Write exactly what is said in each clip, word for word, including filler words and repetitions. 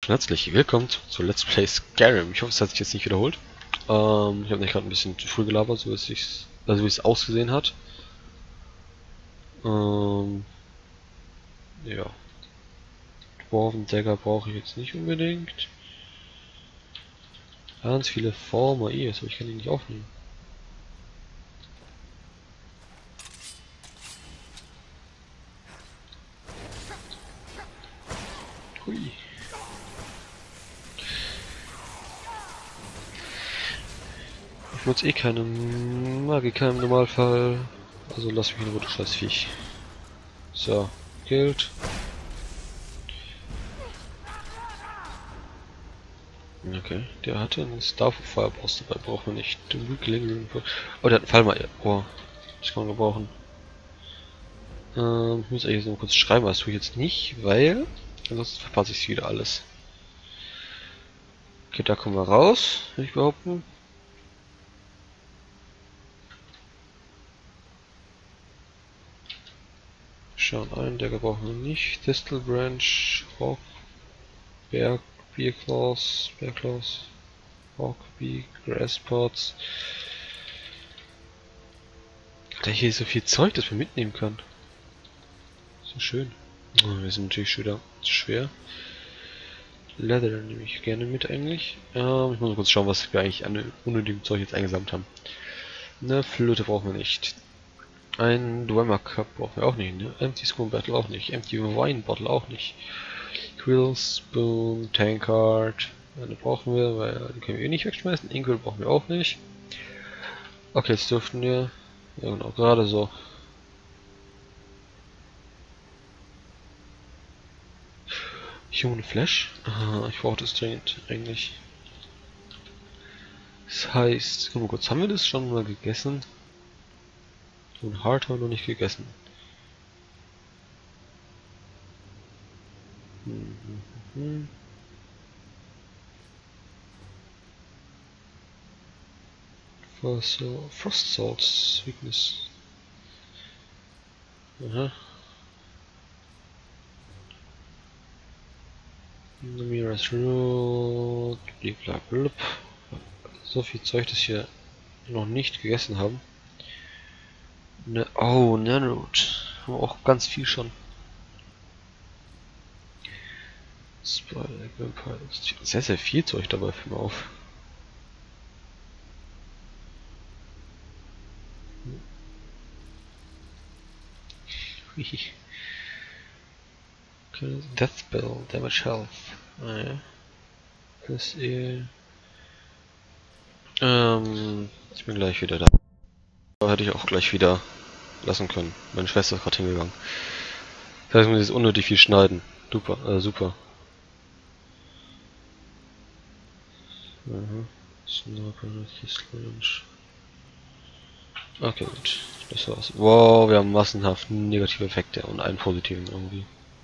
Herzlich willkommen zu, zu Let's Play Skyrim. Ich hoffe, es hat sich jetzt nicht wiederholt. Ähm, ich habe nicht gerade ein bisschen zu früh gelabert, so wie es also wie es ausgesehen hat. Ähm, ja. Dwarven Dagger brauche ich jetzt nicht unbedingt. Ganz viele Former I, aber ich kann die nicht aufnehmen. Hui. Ich nutze eh keine Magika im Normalfall. Also lass mich in Ruhe, du Scheißviech. So, gilt. Okay, der hatte einen Staff of Fireballs dabei, brauchen wir nicht. Den Weakling. Oh, der hat einen Fallmeier. Oh, das kann man gebrauchen. Ähm, ich muss eigentlich nur kurz schreiben, was tue ich jetzt nicht, weil ansonsten verpasse ich wieder alles. Okay, da kommen wir raus, würde ich behaupten. Schauen ein, der brauchen wir nicht. Thistle Branch, Hawk, Bear, Bear Claws, Bear Claws, Hawk, Bee, Grass Pods. Da hier ist so viel Zeug, das man mitnehmen kann. So schön. Oh, wir sind natürlich schon wieder schwer. Leather nehme ich gerne mit eigentlich. Ähm, ich muss mal kurz schauen, was wir eigentlich an unnötigem Zeug jetzt eingesammelt haben. Eine Flöte brauchen wir nicht. Ein Dwemer Cup brauchen wir auch nicht, ne? Empty Spoon Battle auch nicht. Empty Wine Bottle auch nicht. Quill Spoon, Tankard. Eine brauchen wir, weil die können wir eh nicht wegschmeißen. Inkel brauchen wir auch nicht. Okay, jetzt dürften wir. Ja genau, gerade so. Human Flash? Aha, ich brauche das dringend eigentlich. Das heißt, guck mal kurz, haben wir das schon mal gegessen? So ein Hard haben wir noch nicht gegessen. Hm, hm, hm. Was so? Frost Salt Weakness. Aha. Numerous Root, blablabla. So viel Zeug, das wir noch nicht gegessen haben. Ne, oh, Nanroot. Haben wir auch ganz viel schon. Spider, Vampire. Sehr, sehr viel Zeug dabei, für mal auf. Okay, Death Spell, Damage Health. Ah, ja. Das ist ähm, ich bin gleich wieder da. Da hätte ich auch gleich wieder lassen können. Meine Schwester ist gerade hingegangen. Das heißt, ich muss jetzt unnötig viel schneiden. Super, äh, super. Mhm. Okay, gut. Das war's. Wow, wir haben massenhaft negative Effekte und einen positiven irgendwie.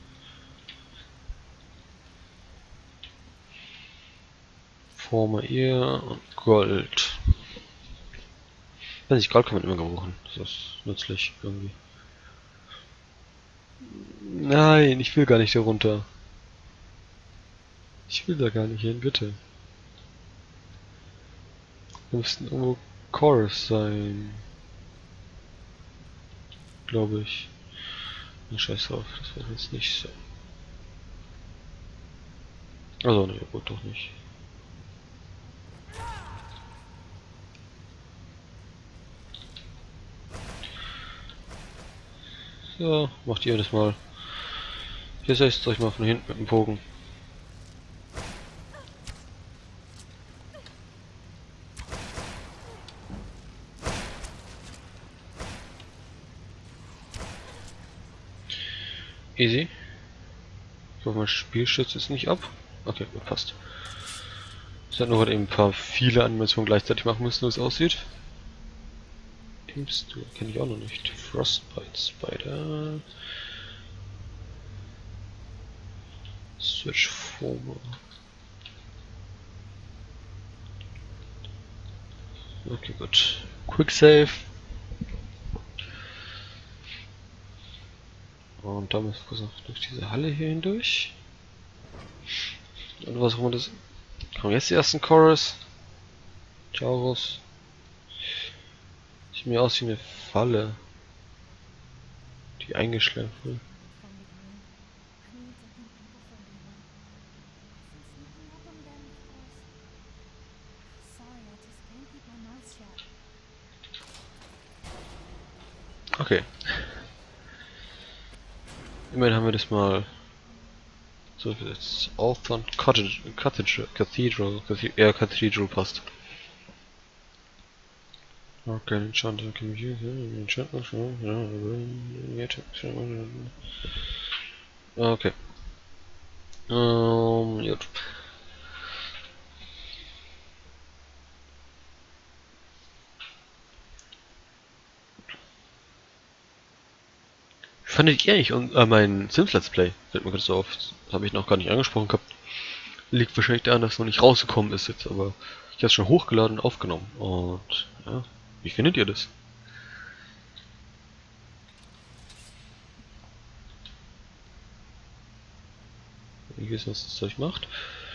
Former Ear und Gold. Wenn nicht, Gold kann man immer gebrauchen. Das ist nützlich irgendwie. Nein, ich will gar nicht da runter. Ich will da gar nicht hin, bitte. Wir müssten irgendwo Chorus sein. Glaube ich. Na, scheiß drauf, das war jetzt nicht so. Also, ne, gut, doch nicht. So, macht ihr das mal. Hier setzt euch mal von hinten mit dem Bogen. Easy. Ich hoffe, mein Spiel stürzt jetzt nicht ab. Okay, gut, passt. Es hat nur gerade eben ein paar viele Animationen gleichzeitig machen müssen, wie es aussieht. Teamstore kenne ich auch noch nicht. Frostbite Spider. Switch Former. Okay, gut. Quick Save. Und da müssen wir noch durch diese Halle hier hindurch. Und was auch immer das... Kommen jetzt die ersten Chorus. Taurus. Sieht mir aus wie eine Falle, die eingeschleppt wird. Okay. Immerhin haben wir das mal so gesetzt. Althon Cottage, Cathedral, Cathedral, Cathedral, ja, Cathedral passt. Okay, Enchantment can be used. Enchantment, okay. Ähm, gut. Wie fandet ihr eigentlich äh, mein Sims Let's Play? Fällt mir gerade so auf. Das habe ich noch gar nicht angesprochen gehabt. Liegt wahrscheinlich daran, dass es noch nicht rausgekommen ist jetzt, aber ich habe es schon hochgeladen und aufgenommen. Und ja, wie findet ihr das? Wie wissen, was das Zeug macht.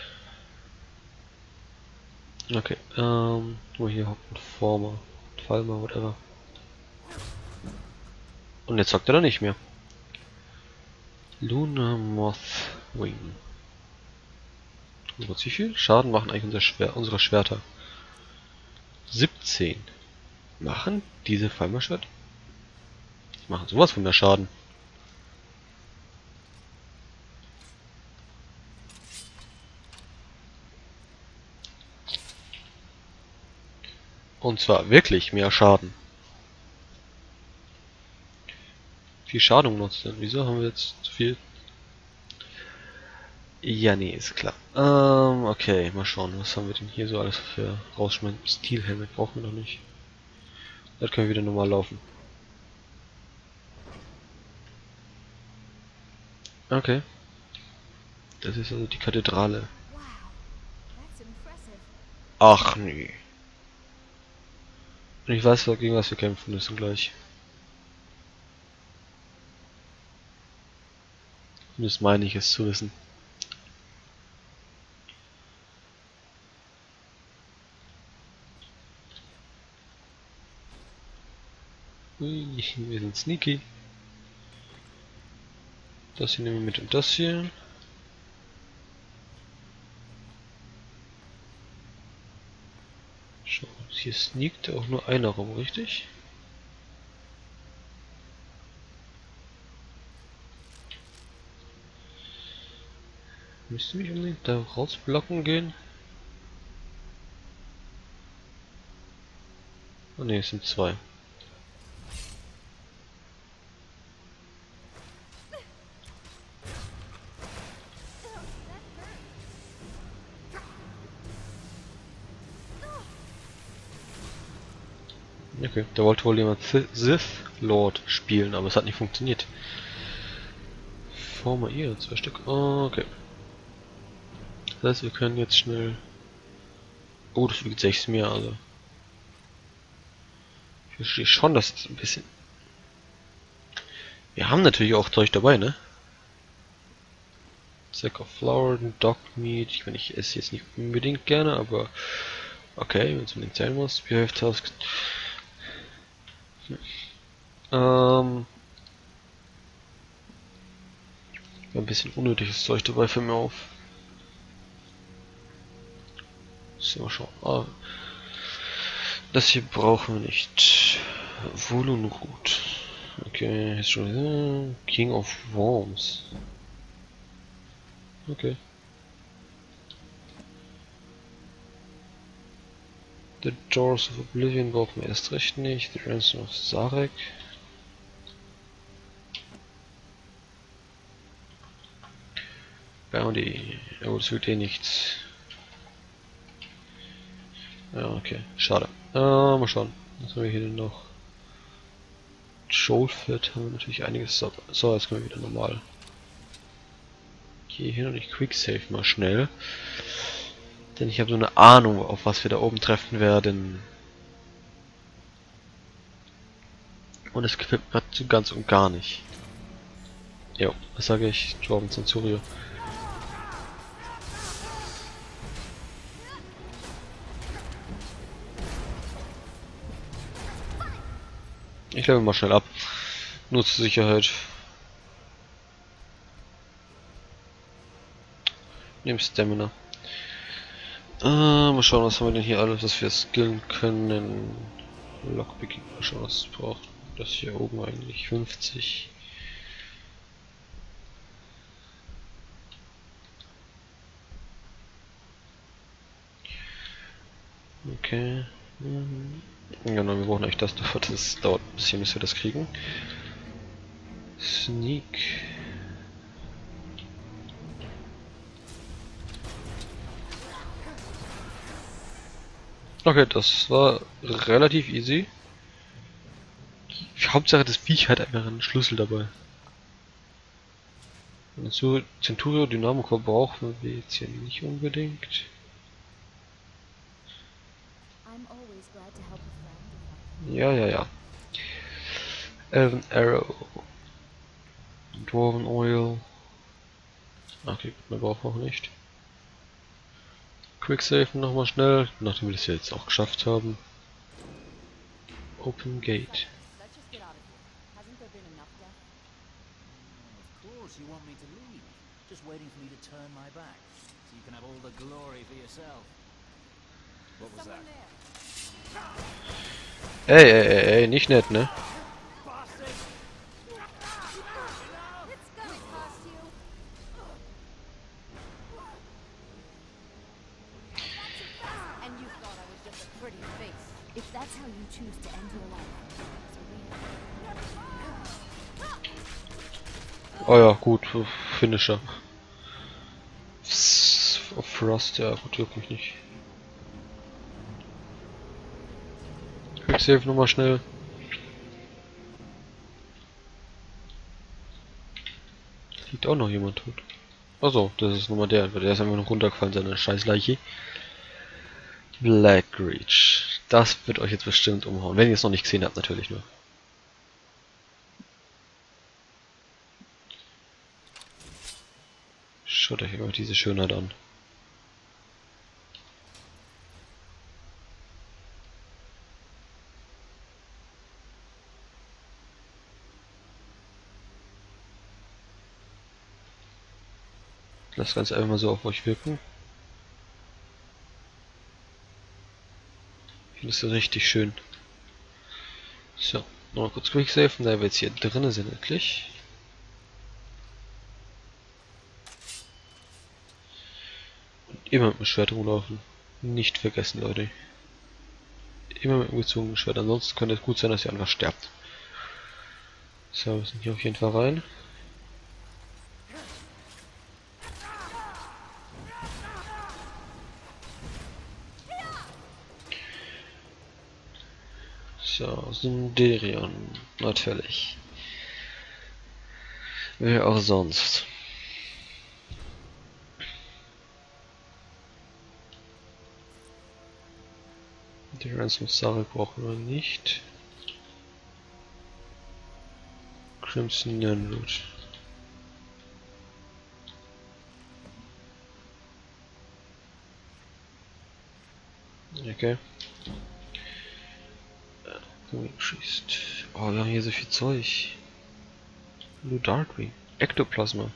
Okay, ähm, nur hier Hauptformer, Falmer, whatever. Und jetzt sagt er da nicht mehr. Luna Mothwing. Wie viel Schaden machen eigentlich unser Schwer unsere Schwerter? siebzehn. Machen diese Falmerschwert? Die machen sowas von mehr Schaden. Und zwar wirklich mehr Schaden. Wie viel Schaden nutzt denn? Wieso haben wir jetzt zu viel? Ja, nee, ist klar. Ähm, okay, mal schauen, was haben wir denn hier so alles für rausschmecken? Stilhelme brauchen wir noch nicht. Das können wir wieder normal laufen. Okay. Das ist also die Kathedrale. Ach nee. Und ich weiß, gegen was wir kämpfen müssen gleich. Und das meine ich es zu wissen. Ui, wir sind sneaky. Das hier nehmen wir mit und das hier. Schau, hier sneakt auch nur einer rum, richtig? Müsste mich unbedingt da rausblocken gehen? Oh ne, es sind zwei. Okay, da wollte wohl jemand Sith Lord spielen, aber es hat nicht funktioniert. Former ihr, zwei Stück. Oh, okay. Das heißt, wir können jetzt schnell... Oh, das wiegt sechs mehr, also. Ich verstehe schon, dass es ein bisschen... Wir haben natürlich auch Zeug dabei, ne? Sack of Flour, Dog Meat. Ich meine, ich esse jetzt nicht unbedingt gerne, aber... Okay, wenn es unbedingt sein muss. Behave Task. Ähm... Ein bisschen unnötiges Zeug dabei für mir auf. So, mal schauen. Ah, das hier brauchen wir nicht. Volunrut. Okay, jetzt schon King of Worms. Okay. The Doors of Oblivion brauchen wir erst recht nicht. The Ransom of Sarek. Bounty. Oh, das wird eh nichts. Ja, okay. Schade. Äh, mal schauen. Was haben wir hier denn noch? Joelfit haben wir natürlich einiges. So, jetzt können wir wieder normal. Hier hin und ich Quicksave mal schnell. Denn ich habe so eine Ahnung, auf was wir da oben treffen werden. Und es gefällt mir so ganz und gar nicht. Jo, was sage ich? Jordan Centurio. Ich level mal schnell ab. Nur zur Sicherheit. Nimm Stamina. Äh, mal schauen, was haben wir denn hier alles, was wir skillen können. Lockpicking, mal schauen, was es braucht. Das hier oben eigentlich fünfzig. Okay. Mhm. Genau, wir brauchen eigentlich das dafür. Das dauert ein bisschen, bis wir das kriegen. Sneak. Okay, das war relativ easy. Hauptsache das Viech hat einfach einen Schlüssel dabei. So, Centurio Dynamico brauchen wir jetzt hier nicht unbedingt. Ja, ja, ja. Elven Arrow. Dwarven Oil. Okay, mehr brauchen wir auch nicht. Quicksave nochmal schnell, nachdem wir das jetzt auch geschafft haben. Open Gate. Ey, ey, ey, ey, nicht nett, ne? Oh ja, gut, Finisher. Frost, ja gut, juckt mich nicht. Quicksave nochmal schnell. Liegt auch noch jemand tot. Achso, das ist nochmal der, der ist einfach noch runtergefallen, seine Scheißleiche. Blackreach. Das wird euch jetzt bestimmt umhauen. Wenn ihr es noch nicht gesehen habt, natürlich nur. Schaut euch immer diese Schönheit an. Lasst ganz einfach mal so auf euch wirken. Ich finde es so richtig schön. So, nochmal kurz quicksafen, da wir jetzt hier drinnen sind endlich. Und immer mit dem Schwert rumlaufen. Nicht vergessen, Leute. Immer mit dem gezogenen Schwert, ansonsten könnte es gut sein, dass ihr einfach sterbt. So, wir sind hier auf jeden Fall rein. So, Sinderion, natürlich. Wer auch sonst. Die Ransom Sache brauchen wir nicht. Crimson Nyanroot. Okay. Schießt. Oh, wir haben hier so viel Zeug. Blue Darkwing. Ektoplasma.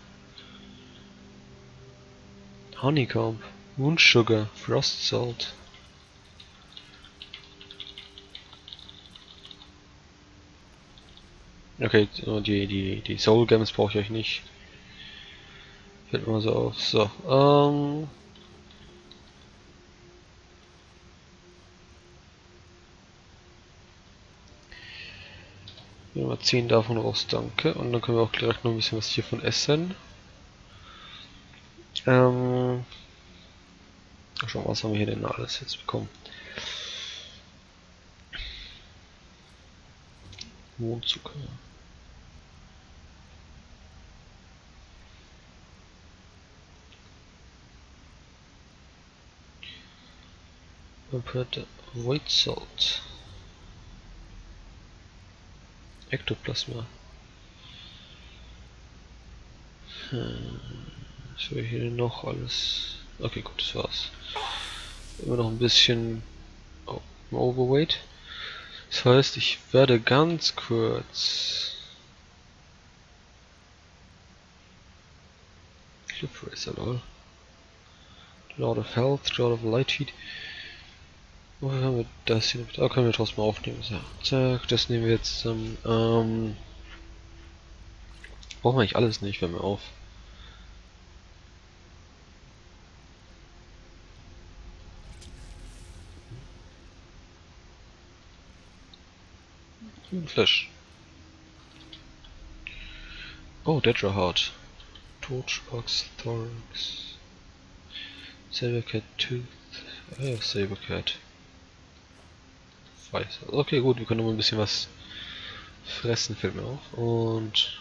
Honeycomb. Moon Sugar. Frost Salt. Okay, die, die, die Soul Gems brauche ich euch nicht. Fällt mir mal so auf. So, ähm. Wir ziehen davon raus, danke. Und dann können wir auch gleich noch ein bisschen was hiervon essen. Ähm. Schauen wir, was haben wir hier denn alles jetzt bekommen? Mondzucker. White Salt. Ektoplasma. Hm. Was will ich hier denn noch alles? Okay, gut, das war's. Immer noch ein bisschen oh, Overweight. Das heißt, ich werde ganz kurz Cliff Racer, lol. Lord of Health, Lord of Light Sheet. Woher haben wir das hier? Da können wir trotzdem aufnehmen. So, zack, das nehmen wir jetzt zusammen. Ähm, brauchen wir eigentlich alles nicht, wenn wir auf. Flash. Oh, Dedra Heart. Torchbox, Thorax. Sabercat Tooth. Ah ja, Sabercat. Weiß. Okay, gut, wir können noch mal ein bisschen was fressen, fällt mir auf. Und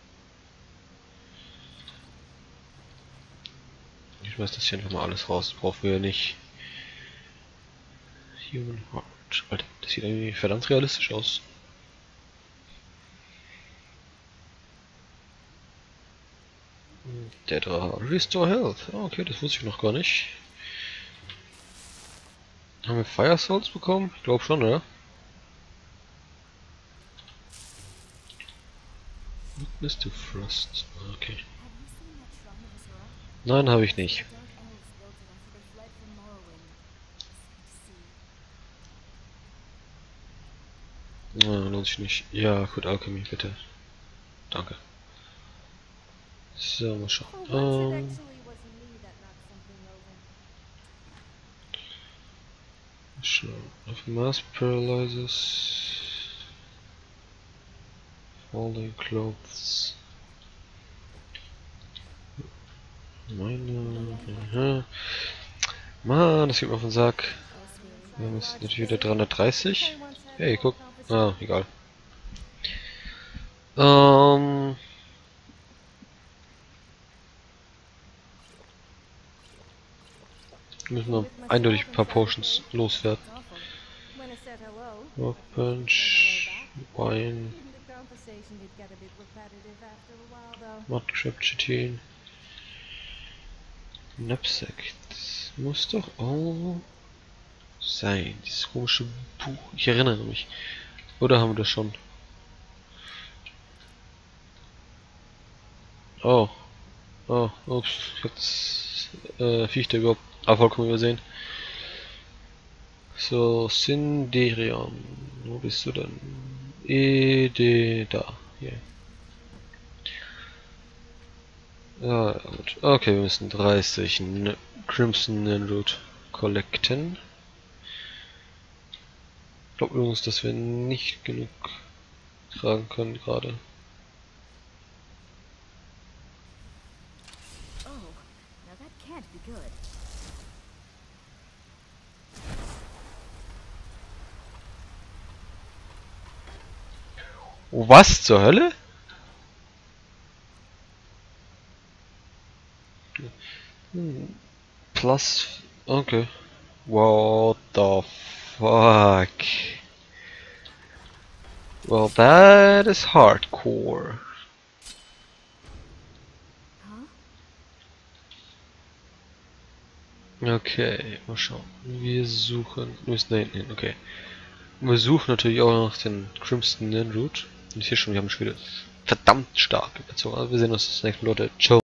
ich schmeiß das hier einfach mal alles raus. Brauchen wir ja nicht. Human Heart. Alter, das sieht irgendwie verdammt realistisch aus. Dedra Restore Health. Oh, okay, das wusste ich noch gar nicht. Haben wir Fire Souls bekommen? Ich glaube schon, oder? Witness to Frost. Okay. Nein, habe ich nicht. Ah, lohnt sich nicht. Ja, gut, Alchemy, bitte. Danke. So, mal schauen. Ähm, schauen. Auf Mass Paralyzes. Falling Clothes. Meine. Aha. Mann, das geht mir auf den Sack. Wir haben jetzt natürlich wieder dreihundertdreißig. Hey, guck. Ah, egal. Ähm. Müssen wir eindeutig ein paar Potions loswerden. Workbench, Wine, Mudcrab Chitin, Knapsack. Das muss doch auch sein. Dieses komische Buch. Ich erinnere mich. Oder haben wir das schon? Oh. Oh, ups. Ich hab das äh, Viech da überhaupt ah, vollkommen übersehen. So, Sinderion. Wo bist du denn? Ede, da. Hier. Ja, gut. Okay, wir müssen dreißig N Crimson Nirnroot collecten. Ich glaube übrigens, dass wir nicht genug tragen können gerade. Was zur Hölle? Hm. Plus. Okay. What the fuck? Well, that is hardcore. Okay, mal schauen. Wir suchen. Wir müssen da hinten hin, okay. Wir suchen natürlich auch nach den Crimson Nirnroot. Und ich sehe schon, wir haben schon wieder verdammt stark gezogen. Also wir sehen uns das nächste Mal, Leute. Ciao.